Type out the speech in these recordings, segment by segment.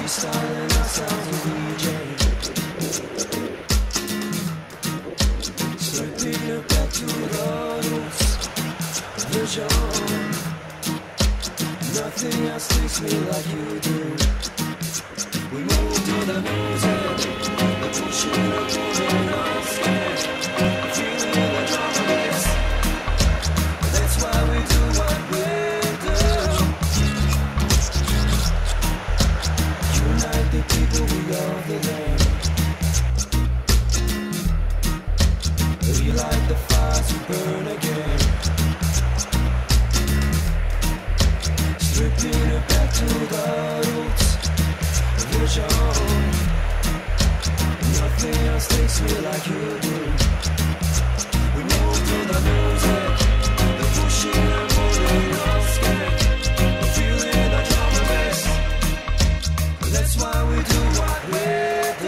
freestyling ourselves a DJ, slipping it back to the roots, the genre. Nothing else takes me like you do. We move to the music, the pushing and pulling on skin, feeling the drum bass. That's why we do what we do. Unite the people, we are the land. Relight the fires we burn again. Stripping it back to the roots, vision. Nothing else takes me like you do. We move to the music, the pushing and pulling on skin, feeling the drum and bass. That's why we do what we do.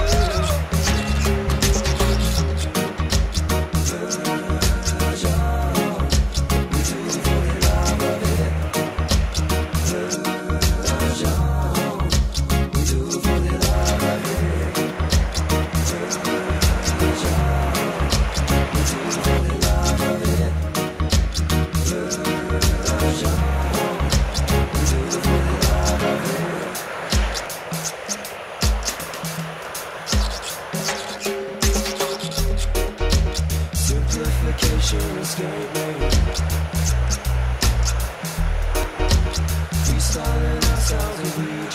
Simplification escape me. Freestyling ourselves a DJ,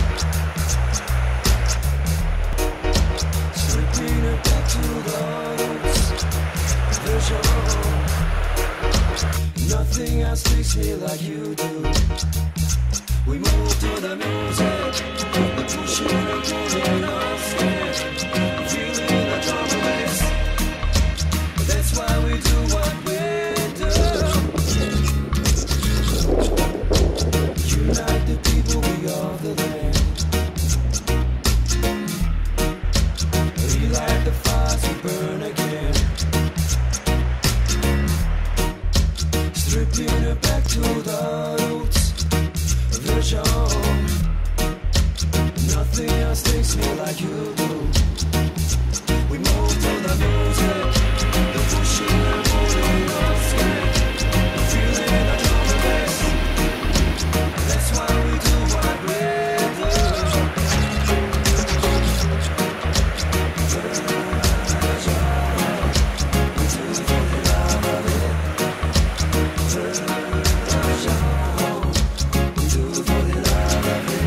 slipping it back to the roots, vision. Nothing else takes me like you do. We move to the music, the pushing and pulling on skin, feeling the drum and bass. That's why we do what we do. Unite the people, we are the land. Relight the fires we burn again. Stripping it back to the roots, vision. Nothing else takes me like you do. We move to the music, the pushing and pulling on skin, feeling the drum and bass. That's why we do what we do. We do for the love of it. We do for the love of it.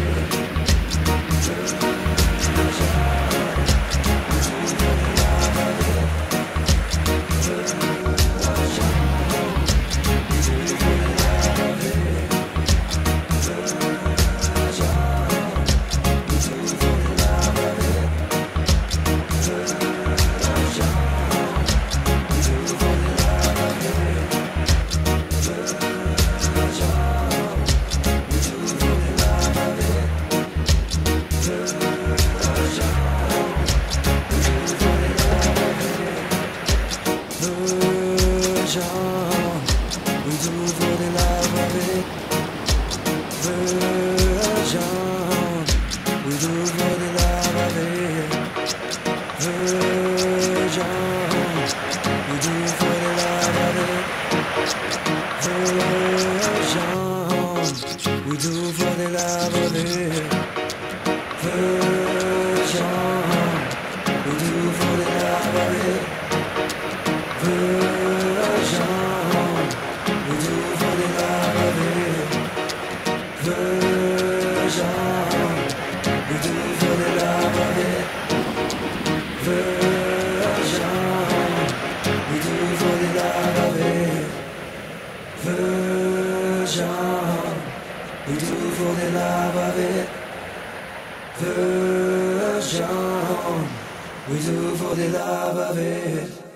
We do for the love of it. Version. We do for the love of it. Version. We do for the love of it. Version. We do for the love of it. Version. We do for the love of it. We do for the love of it. Version. We do for the love of it.